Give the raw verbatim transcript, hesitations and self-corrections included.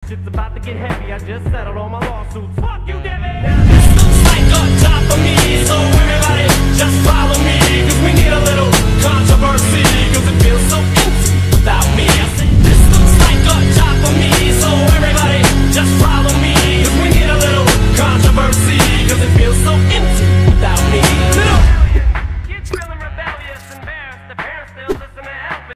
shit's about to get heavy. I just settled all my lawsuits. Fuck you, Debbie! Now this looks like on top of me, so